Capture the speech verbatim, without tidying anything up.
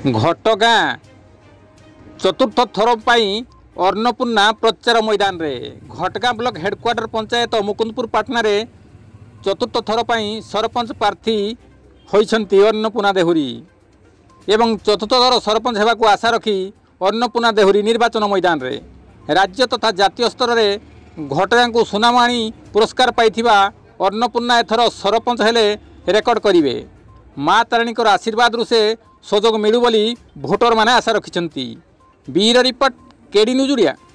घटगाँ चतुर्थ थर पर अन्नपूर्णा प्रचार मैदान रे घटगाँ ब्लॉक हेडक्वार्टर पंचायत मुकुंदपुर पाटना रे चतुर्थ थर पर सरपंच प्रार्थी होइछंती अन्नपूर्णा देहुरी एवं चतुर्थ थर सरपंच हेबाकू आशा रखी अन्नपूर्णा देहुरी निर्वाचन मैदान रे राज्य तथा जातीय स्तर में घटगाँ को सुनाम आनी पुरस्कार पाइथिबा अन्नपूर्णा एथर सरपंच हेले रेकर्ड करिवे। माँ तारिणी आशीर्वाद रु से सुजोग मिलू बोली भोटर माने आशा रखिछंती। बीर रिपोर्ट केडी न्यूज ओडिया।